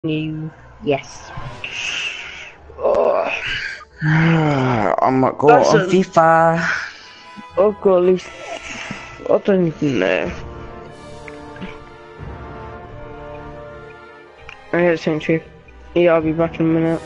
You. Yes. Oh, I'm not going on Listen. FIFA. Oh god, at least I don't even know. I hear the same truth. Yeah, I'll be back in a minute.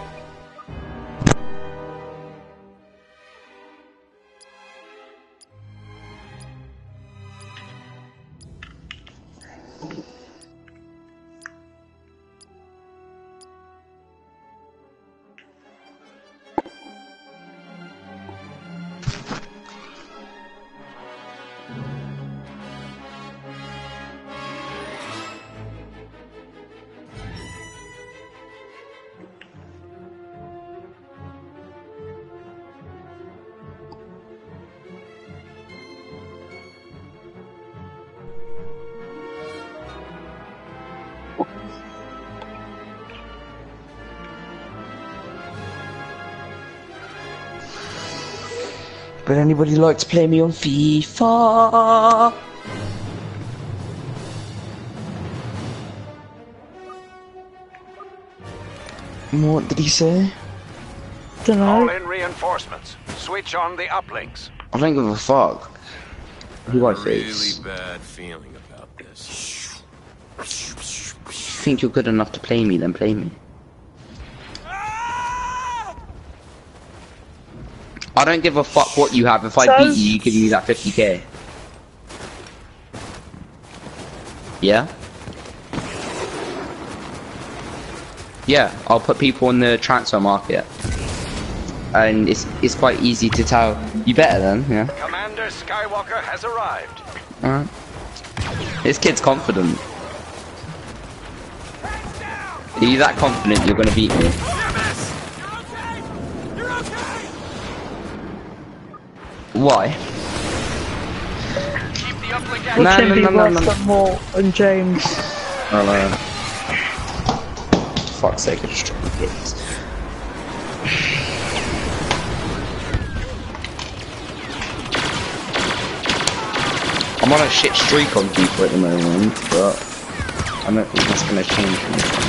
But anybody like to play me on FIFA? What did he say? Don't Call know. in reinforcements. Switch on the uplinks. I don't give a fuck. Who I Really face. bad feeling about this. Think you're good enough to play me, then play me. I don't give a fuck what you have. If I beat you, you give me that 50k. Yeah? Yeah, I'll put people on the transfer market. And it's quite easy to tell. You better then, yeah. Commander Skywalker has arrived. Alright. This kid's confident. Are you that confident you're gonna beat me? Why? Keep the uplink What's active. no. More and James. Hello. Fuck's sake, I just dropped the kids. I'm on a shit streak on FIFA at the moment, but I don't think that's gonna change anything.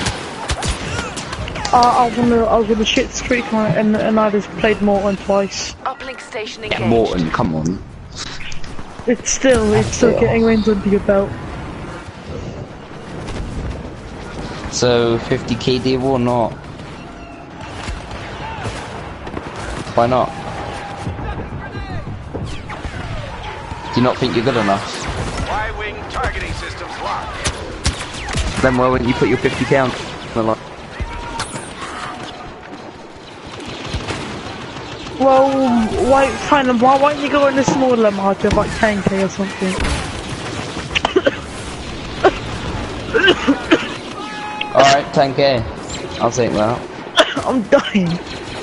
I was on a shit streak on it and I just played Morton twice. Uplink station engaged. Yeah, Morton, come on. It's still getting wins under your belt. So 50k deal or not? Why not? Do you not think you're good enough? Y-wing targeting systems locked. Then why wouldn't you put your 50k on the line? Well, why don't you go in the smaller market, like 10k or something? Alright, 10k. I'll take that. I'm dying.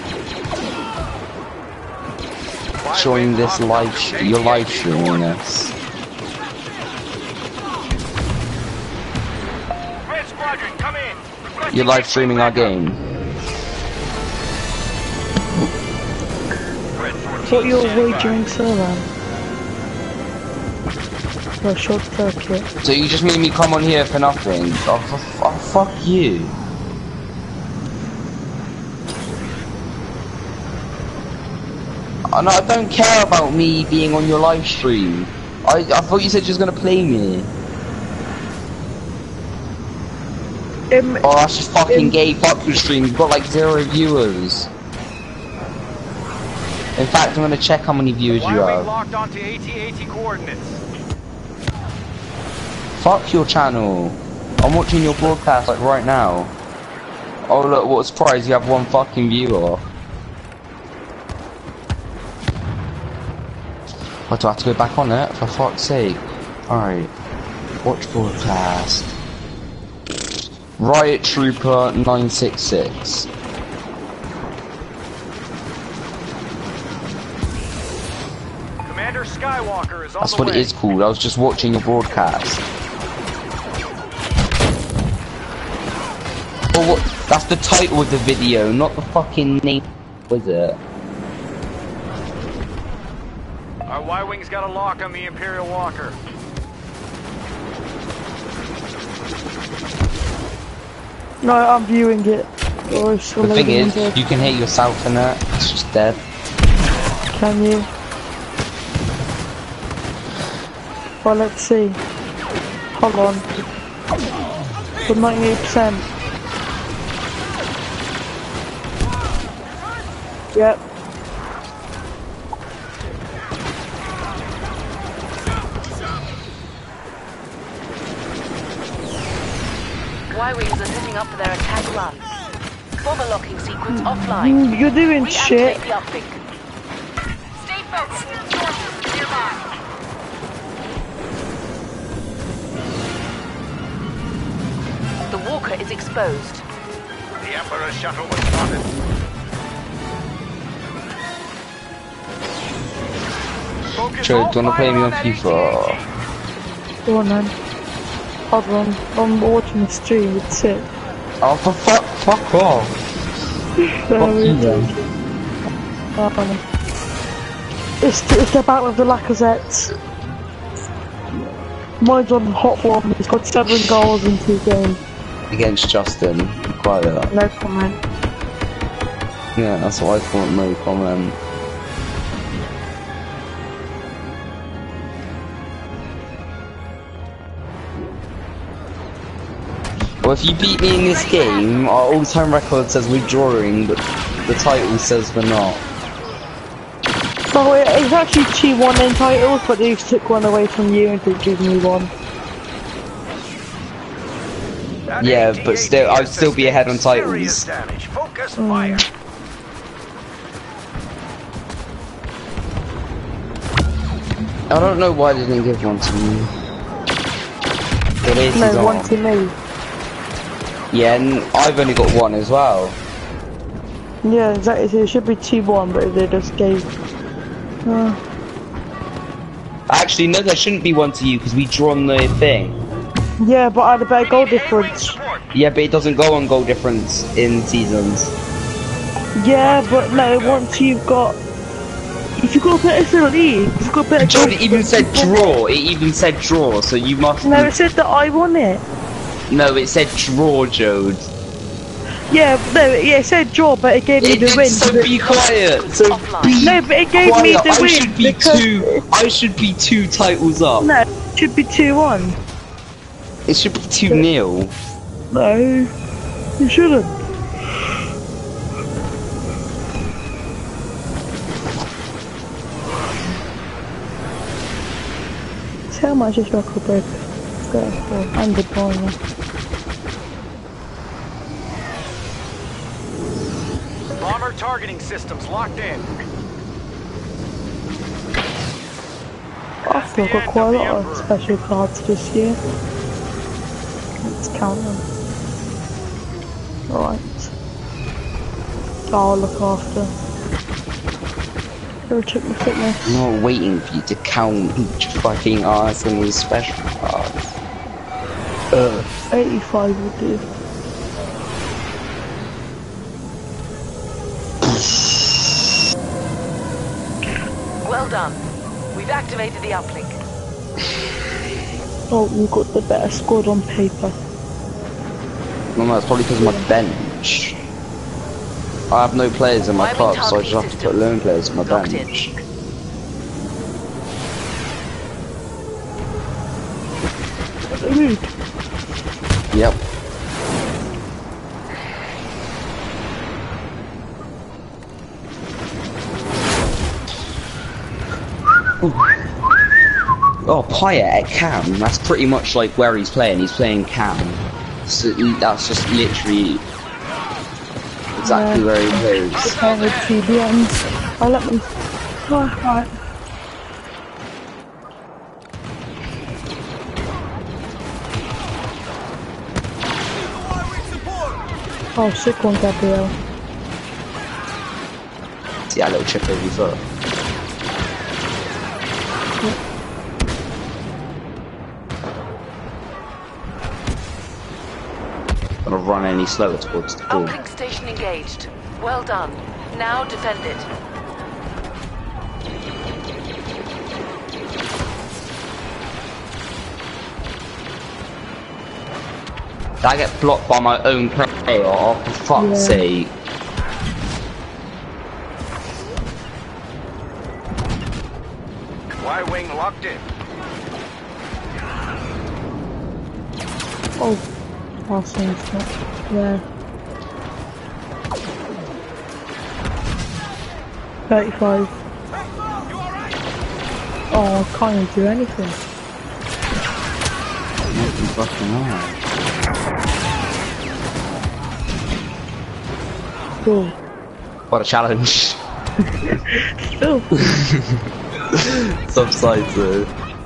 Showing this you're live streaming this. Red Squadron, come in. You're live streaming our game. What you're wagering, sir, then? For a short circuit. So you just made me come on here for nothing? Oh, fuck you. No, I don't care about me being on your live stream. I thought you said you was gonna play me. Oh, that's just fucking gay. Fuck your stream. You've got like 0 viewers. In fact, I'm gonna check how many viewers you Y-wing have. locked onto AT-AT coordinates. Fuck your channel. I'm watching your broadcast like right now. Oh look, what a surprise, you have 1 fucking viewer. What, do I have to go back on it? For fuck's sake. Alright. Watch broadcast. Riot Trooper 966. Commander Skywalker is on That's the what way. it is called. I was just watching your broadcast. Oh, what? That's the title of the video, not the fucking name. Was it? Our Y-wing's got a lock on the Imperial Walker. No, I'm viewing it. Or it's The thing loading is, into it. you can hit yourself in that. It's just dead. Can you? Well, let's see. Hold on. With 98%. Yep. Y-Wings are setting up for their attack run. Bomber locking sequence offline. You're doing shit. Reactivate the uplink. Stay focused. Sources nearby. The walker is exposed. The Emperor's shuttle was spotted. Focus Joe, all do you wanna play fire me on that FIFA? AT-AT. Go on then. Hold on. I'm watching the stream. It's it. Oh, for fuck off. Fuck you then. It's the battle of the Lacazettes. Mine's on hot one. He's got 7 goals in 2 games. Against Justin. Quiet. No comment. Yeah, that's what I thought, no comment. Well, if you beat me in this game, our all-time record says we're drawing, but the title says we're not. So it's actually 2-1 in titles, but they took one away from you and did give me one. That Yeah, AT-AT but still, I'd still be ahead on serious titles. damage. Focus fire. I don't know why they didn't give one to me. But it is No, one on. to me. Yeah, and I've only got one as well. Yeah, exactly. So it should be 2-1, but they just gave. Actually, no, there shouldn't be one to you because we drawn the thing. Yeah, but I had a better goal We need hand-range difference. support. Yeah, but it doesn't go on goal difference in seasons. Yeah, but no, once you've got. If you've got a better league, if you've got better John, goal it even said difference- draw. It even said draw, so you must. No, it said that I won it. No, it said draw, Jode. Yeah, no, yeah, it said draw, but it gave me It the did, win. so be quiet. So Offline. be No, but it gave me quiet. the I win should be because- two. I should be 2 titles up. No, it should be 2-1. It should be 2-0. No, you shouldn't. See how much this record break go for? I'm the boiler. Bomber targeting systems locked in. I've still got quite a lot of special cards this year. Let's count them. Right. I'll look after. Go check my fitness. I'm not waiting for you to count each fucking Arsenal special cards. 85 would do. Well done. We've activated the uplink. Oh, you got the better squad on paper. No, that's probably because of my bench. I have no players in my Y-Wing club, so I just have to put lone players on my Locked in. bench. Rude. Yep. Oh, Payet at Cam. That's pretty much like where he's playing. He's playing Cam. So that's just literally exactly where he plays. Playing with TBMs. I'll let them. Oh, right. Oh, sick one, Gabriel. See that little chip over your foot. Gonna run any slower towards the ball. Uplink station engaged. Well done. Now defend it. I get blocked by my own player, oh, for fuck's sake. Y-wing locked in. Oh, awesome stuff. Yeah. 35. Oh, I can't even do anything. Nothing fucking on. Cool. What a challenge. Still. Some sides though.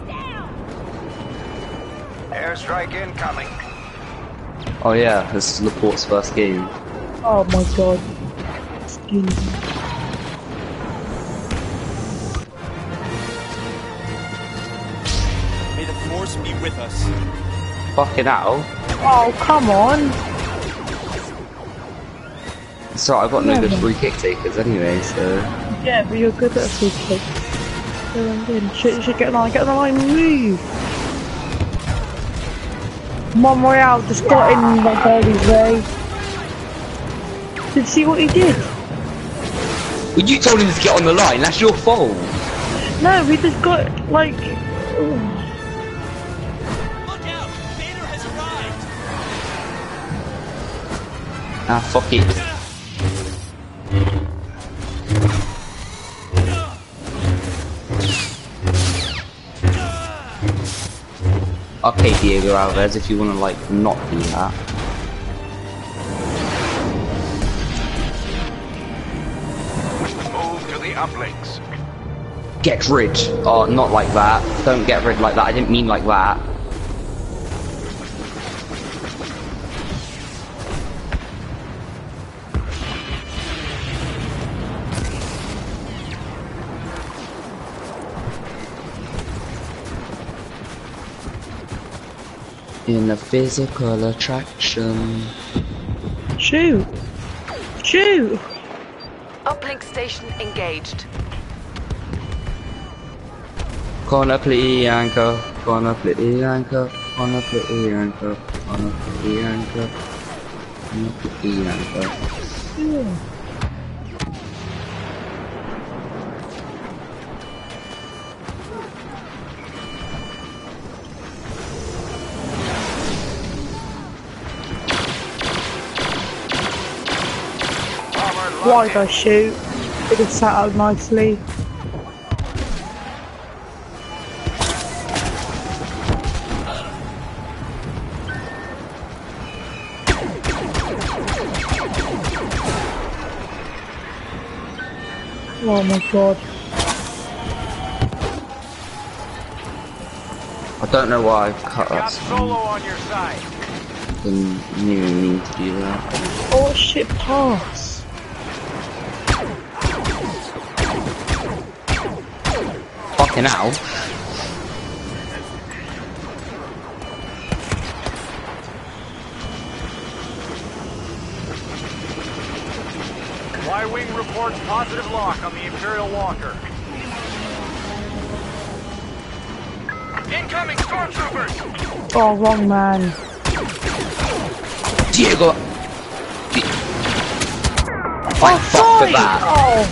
Airstrike incoming. Oh yeah, this is Laporte's first game. Oh my god. Excuse me. May the force be with us. Fucking hell. Oh, come on. So I've got no good free kick takers anyway, so... Yeah, but you're good at a free kick. Should get on the line, move! Monreal just got in my baby's way. Did you see what he did? Well, you told him to get on the line, that's your fault! No, he just got, like... Ooh. Look out! Vader has arrived! Ah, fuck it. Okay, Diego Alves, if you want to, like, not do that. Move to the uplinks. Get rid. Oh, not like that. Don't get rid like that. I didn't mean like that. In a physical attraction. Shoot! Shoot! Uplink station engaged. Corner play anchor, corner play anchor, corner play anchor, corner play anchor, corner play anchor. Yeah. Why did I shoot? It had sat out nicely. Oh my god. I don't know why I've cut Got that Solo on your side. Didn't even mean to do that. Oh shit, pass. Fucking hell. Y-wing reports positive lock on the Imperial Walker. Incoming stormtroopers! Oh, wrong man. Diego! Thank fuck for sorry! that. Oh.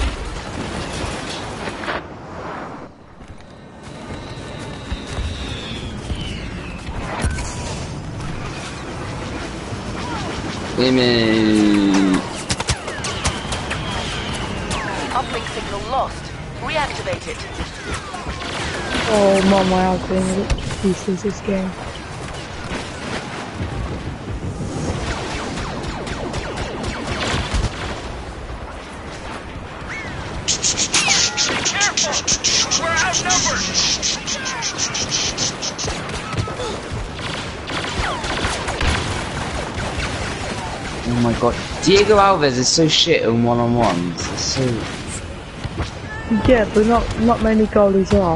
Women. Uplink signal lost. Reactivate it. Oh, mom, my outfit pieces this game. Careful! We're outnumbered! Oh my god. Diego Alves is so shit in one-on-ones. It's so... Yeah, but not many goalies are.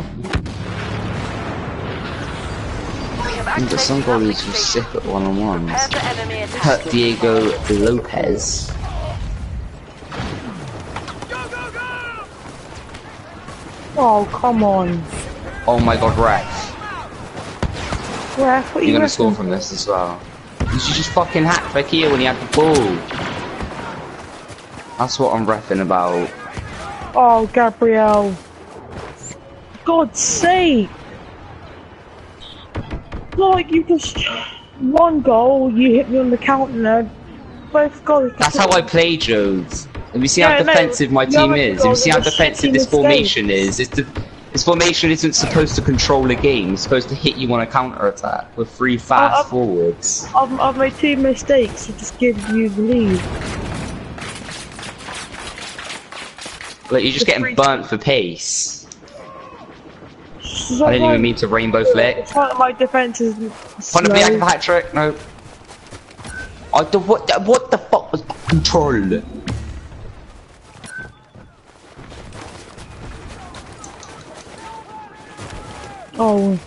We have But some activated goalies uplink were station. sick at one-on-ones. Prepare for enemy attack. Hurt Diego Lopez. Oh, come on. Oh my god, Ref. Ref, what are You're you gonna score reckon? from this as well. You should just fucking hack back here when you had the ball. That's what I'm reffing about. Oh, Gabrielle. God's sake. Like, you just... One goal, you hit me on the counter. Both goals. That's how I play, Jones. Have you seen how Yeah, no, defensive my the team other is? Have you goals seen how are just defensive shitty this mistakes. formation is? This formation isn't supposed to control a game. It's supposed to hit you on a counter attack with 3 fast forwards. I've made 2 mistakes to just give you the lead. Like, you're just The getting free- burnt for pace. So I didn't even mean to rainbow flick. It's like my defense is Point of the slow. hat trick? No. What the fuck was that control? Oh.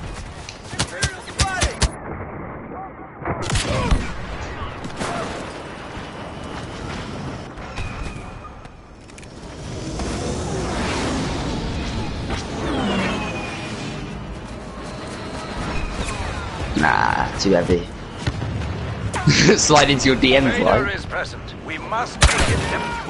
Nah, too heavy. Slide into your DMs, Raider right? is present. We must make it him.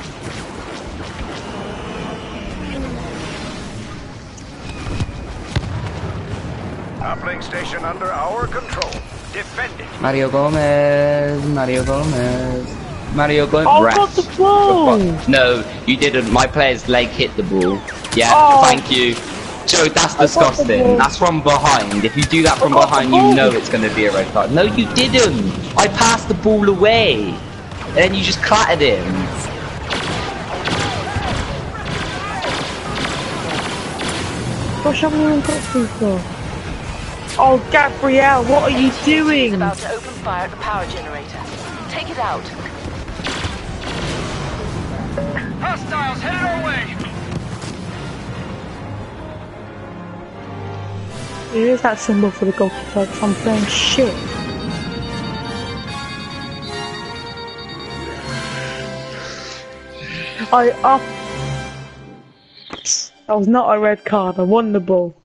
Uplink station under our control. Defend it. Mario Gomez, Mario Gomez, Mario Gomez. Oh, Ref. got the ball! No, you didn't. My player's leg hit the ball. Yeah, Oh. thank you. Joe, that's got the disgusting. ball. That's from behind. If you do that from got the behind, you ball. know it's going to be a red card. No, you didn't. I passed the ball away. And then you just clattered him. Gosh, I haven't even got through for. Oh, Gabrielle, what are you He's doing? about to open fire at the power generator. Take it out. Hostiles headed our way. Here's that symbol for the goalkeeper. I'm playing shit. That was not a red card. I won the ball.